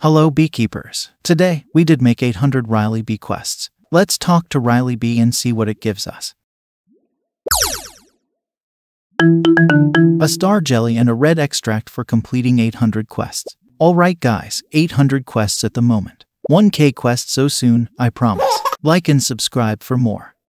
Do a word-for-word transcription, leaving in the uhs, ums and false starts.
Hello beekeepers. Today, we did make eight hundred Riley Bee quests. Let's talk to Riley Bee and see what it gives us. A star jelly and a red extract for completing eight hundred quests. Alright guys, eight hundred quests at the moment. one K quests so soon, I promise. Like and subscribe for more.